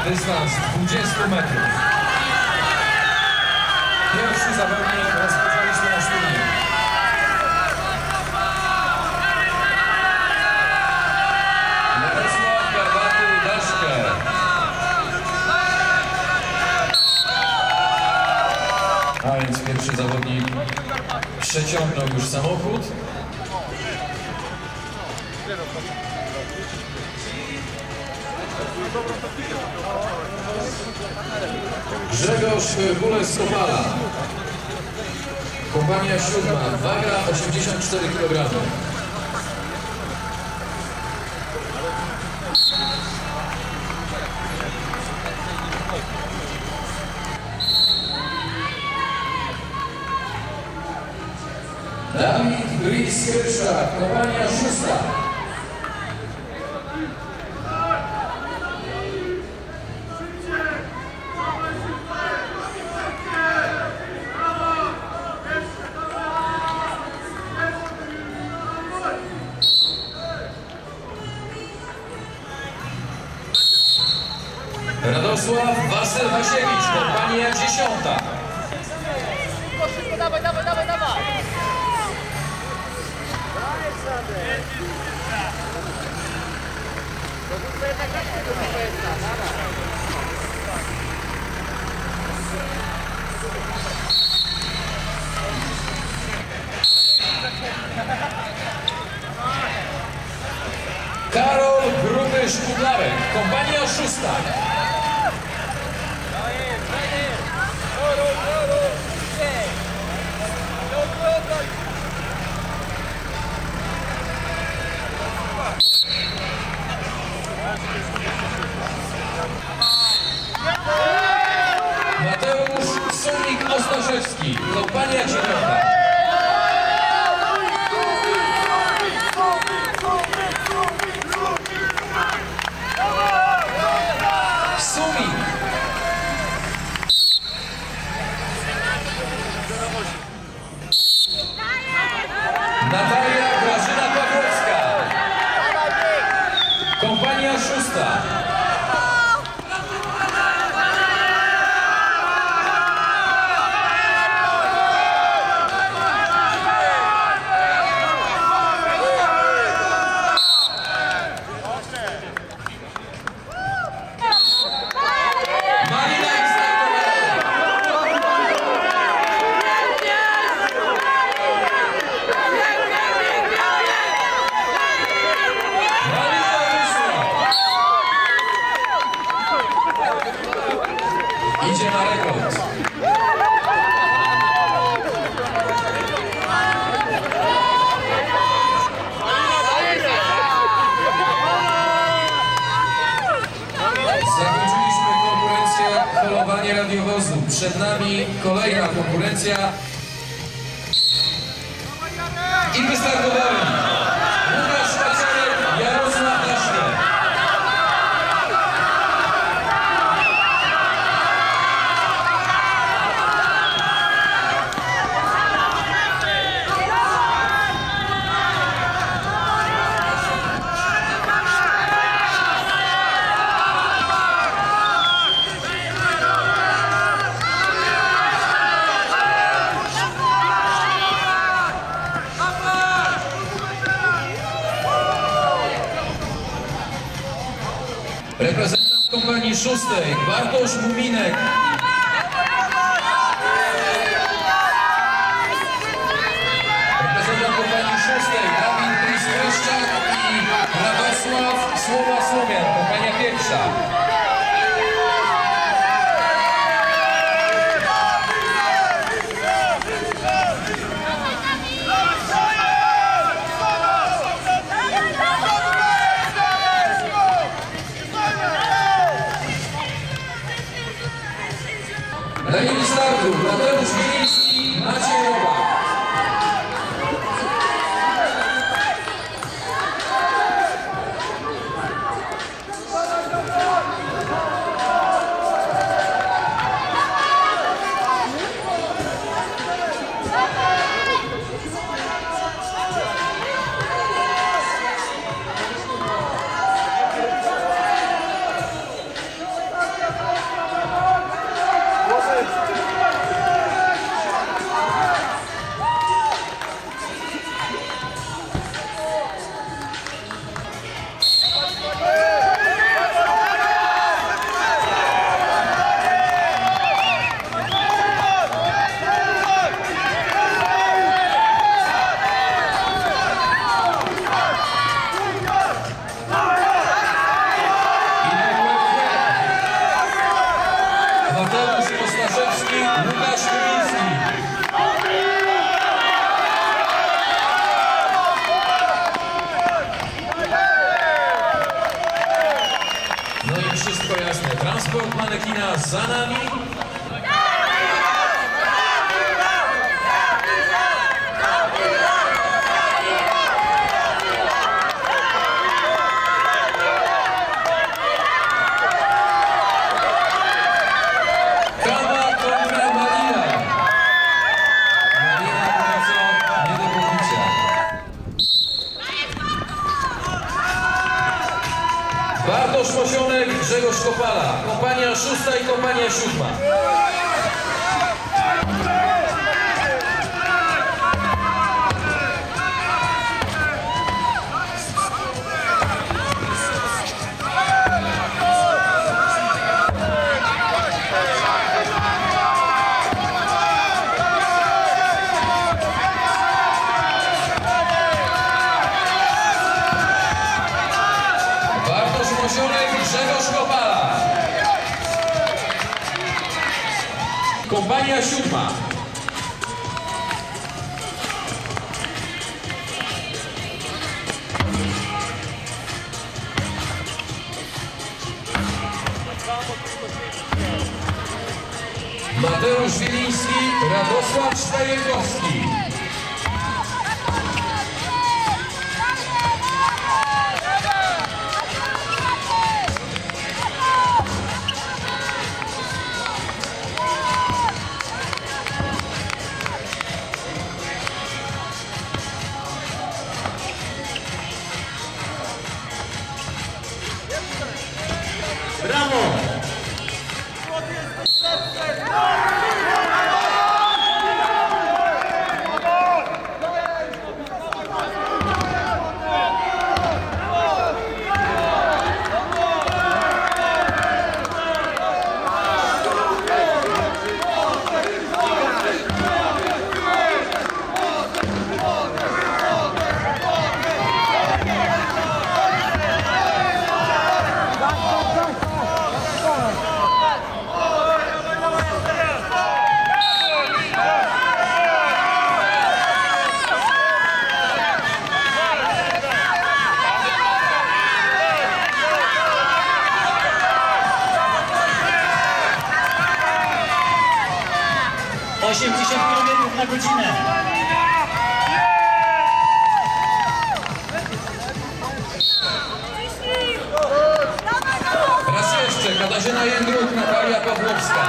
dystans 20 metrów. Pierwszy zawodnik rozpoczęliśmy nasz turniej. Jarosław Garbaty Daszkę. A więc pierwszy zawodnik przeciągnął już samochód. Grzegorz Kules z Kopala. Kompania 7, waga 84 kg. Dawid Bris-Kierszak, kompania 6. Radosław Wasyl Wasiewicz, kompania 10. Szybko, dawaj, dawaj, dawaj, dawaj! Karol Grubysz-Kudlarek, kompania 6. Mateusz Sunik-Ostaszewski, kompania 9. Sumik. Natalia Grażyna Pawłowska, kompania 6. Idzie na rekord. Zakończyliśmy konkurencję holowanie radiowozu. Przed nami kolejna konkurencja. I wystartowali Łukasz Paciorek, Jarosław Daszkę. Reprezentant kompanii 6, Bartosz Muminek. Reprezentant kompanii 6, Dawid Bris-Kierszak i Radosław Słowa-Słowian, kompania 1. Na linii startu Mateusz Wieliński, Maciej Robak. Mateusz Ostaszewski, Łukasz Chyliński. No i wszystko jasne. Transport manekina za nami. Bartosz Mosionek, Grzegorz Kopala, kompania 6. i kompania 7. Mosionek, Grzegorz Kopala. Kompania 7. Mateusz Wiliński, Radosław Sztajegowski. Brawo! na godzinę. Raz jeszcze Katarzyna Jędruk, Natalia Pawłowska.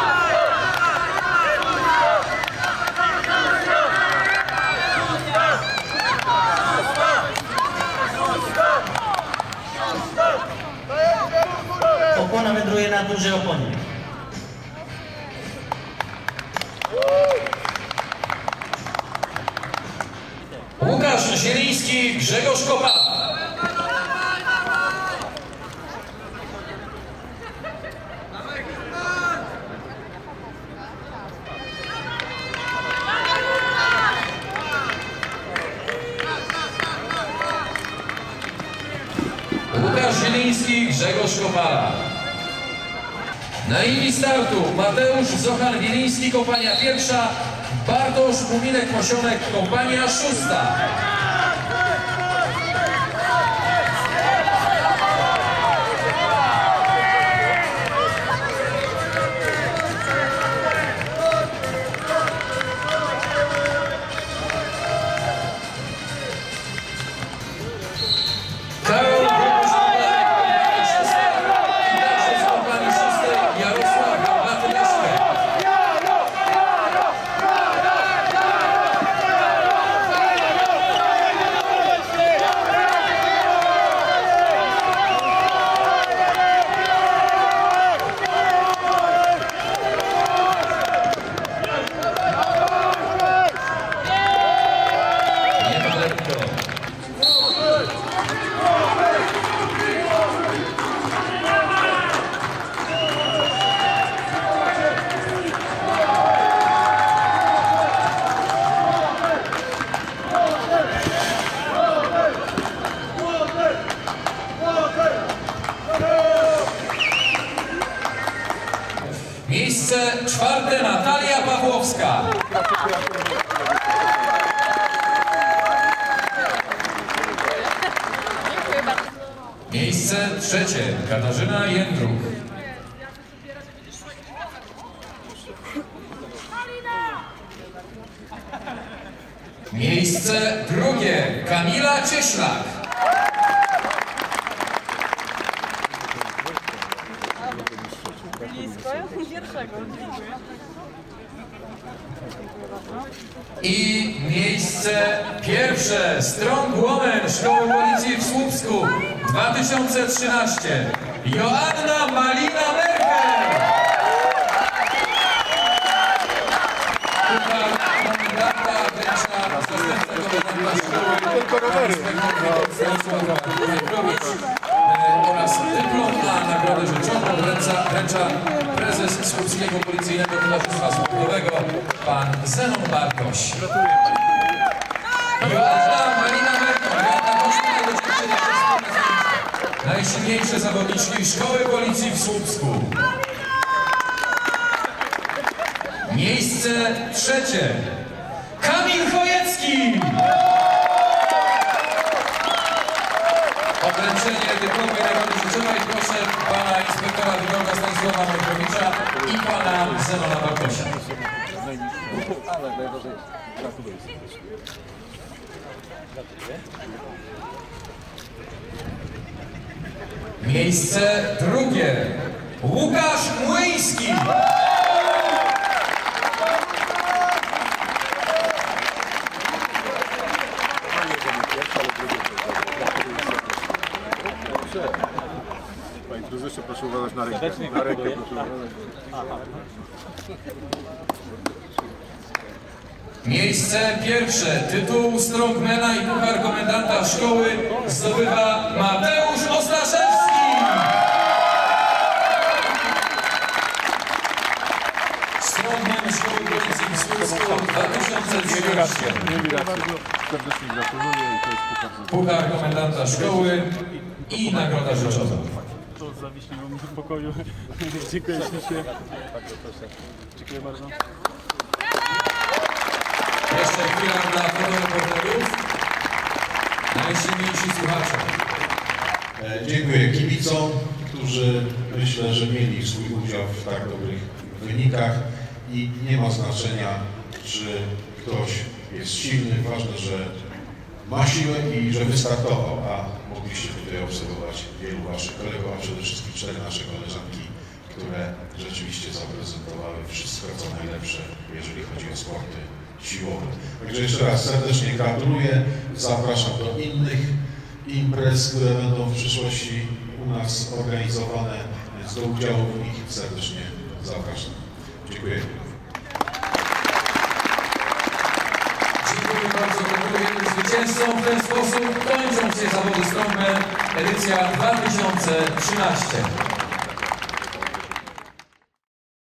Opona wędruje na dużej oponie. Łukasz Zieliński, Grzegorz Kopala. Łukasz Zieliński, Grzegorz Kopala. Na linii startu Mateusz Zochan-Wiliński, kompania pierwsza, Bartosz Muminek-Mosionek, kompania szósta. Miejsce czwarte Natalia Pawłowska. Miejsce trzecie Katarzyna Jędruch. Miejsce drugie Kamila Cieślak. I miejsce pierwsze Strong Woman Szkoły Policji w Słupsku 2013 Joanna Malina Merkel. Komendanta wręcza zastępca komendanta szkoły oraz dyplom na nagrodę rzeczową wręcza prezes Słupskiego Policyjnego Towarzystwa Sportowego pan Zenon Bartoś. Joanna Malina Merkel, najsilniejsze zawodniczki Szkoły Policji w Słupsku. Miejsce trzecie Kamil Chojecki. Wręczenie dyplomu i nagrody rzeczowej proszę pana inspektora wygląda Stanisława Mojkrowicza i pana Zenona Bartosia. Miejsce drugie Łukasz Młyński. Panie prezesie, proszę uważać na rękę. Na rękę proszę uważać. Miejsce pierwsze, tytuł strongmana i puchar komendanta szkoły zdobywa Mateusz Ostaszewski. Strongman Szkoły Policji w Słupsku 2013. Serdecznie gratuluję i to jest Puchar komendanta szkoły i nagroda rzeczowa. To zawiśnie w pokoju. Dziękuję ślicznie. Dziękuję bardzo. Jeszcze chwila dla fotoreporterów. Najsilniejsi słuchacze. Dziękuję kibicom, którzy myślę, że mieli swój udział w tak dobrych wynikach i nie ma znaczenia, czy ktoś jest silny, ważne, że ma siłę i że wystartował, a mogliście tutaj obserwować wielu waszych kolegów, a przede wszystkim 4 nasze koleżanki, które rzeczywiście zaprezentowały wszystko, co najlepsze, jeżeli chodzi o sporty siłowe. Także jeszcze raz serdecznie gratuluję, zapraszam do innych imprez, które będą w przyszłości u nas organizowane, więc do udziału w nich serdecznie zapraszam. Dziękuję. Dziękuję bardzo. Gratuluję zwycięzcom. W ten sposób kończą się zawody Strongman edycja 2013.